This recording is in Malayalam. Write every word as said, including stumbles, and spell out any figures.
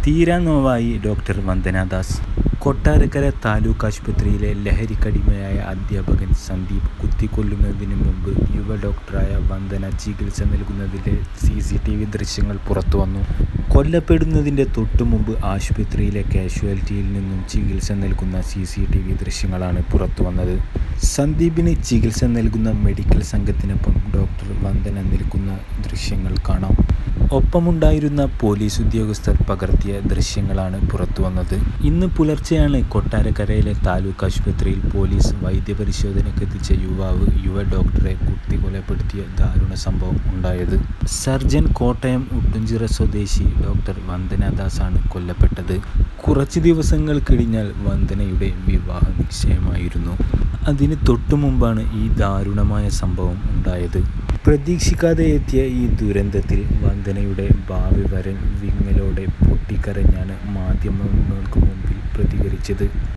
തീരാ നോവായി ഡോക്ടർ വന്ദന ദാസ്. കൊട്ടാരക്കര താലൂക്ക് ആശുപത്രിയിലെ ലഹരിക്കടിമയായ അധ്യാപകൻ സന്ദീപ് കുത്തിക്കൊല്ലുന്നതിന് മുമ്പ് യുവ ഡോക്ടറായ വന്ദന ചികിത്സ നൽകുന്നതിൻ്റെ സി സി ടി വി ദൃശ്യങ്ങൾ പുറത്തുവന്നു. കൊല്ലപ്പെടുന്നതിൻ്റെ തൊട്ടു മുമ്പ് ആശുപത്രിയിലെ കാഷ്വാലിറ്റിയിൽ നിന്നും ചികിത്സ നൽകുന്ന സി സി ടി വി ദൃശ്യങ്ങളാണ് പുറത്തുവന്നത്. സന്ദീപിന് ചികിത്സ നൽകുന്ന മെഡിക്കൽ സംഘത്തിനൊപ്പം ഡോക്ടർ വന്ദന നിൽക്കുന്ന ദൃശ്യങ്ങൾ കാണാം. ഒപ്പമുണ്ടായിരുന്ന പോലീസ് ഉദ്യോഗസ്ഥർ പകർത്തിയ ദൃശ്യങ്ങളാണ് പുറത്തുവന്നത്. ഇന്ന് പുലർച്ചെയാണ് കൊട്ടാരക്കരയിലെ താലൂക്ക് ആശുപത്രിയിൽ പോലീസ് വൈദ്യപരിശോധനയ്ക്കെത്തിച്ച യുവാവ് യുവ ഡോക്ടറെ കുത്തിക്കൊലപ്പെടുത്തിയ ദാരുണ സംഭവം ഉണ്ടായത്. സർജൻ കോട്ടയം ഉട്ടുംചിറ സ്വദേശി ഡോക്ടർ വന്ദന ദാസാണ് കൊല്ലപ്പെട്ടത്. കുറച്ച് ദിവസങ്ങൾ കഴിഞ്ഞാൽ വന്ദനയുടെ വിവാഹ നിശ്ചയമായിരുന്നു. അതിന് തൊട്ടു മുമ്പാണ് ഈ ദാരുണമായ സംഭവം ഉണ്ടായത്. പ്രതീക്ഷിക്കാതെ എത്തിയ ഈ ദുരന്തത്തിൽ വന്ദനയുടെ ഭാവി വരൻ വിങ്ങലോടെ പൊട്ടിക്കരഞ്ഞാണ് മാധ്യമങ്ങൾക്ക് മുമ്പിൽ പ്രതികരിച്ചത്.